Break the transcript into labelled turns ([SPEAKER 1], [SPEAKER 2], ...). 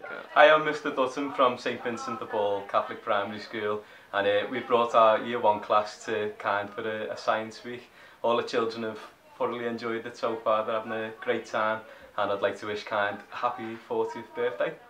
[SPEAKER 1] Hi, I'm Mr Hutton from St Vincent De Paul Catholic Primary School, and we brought our Year 1 class to Kind for a science week. All the children have thoroughly enjoyed it so far. They're having a great time, and I'd like to wish Kind a happy 40th birthday.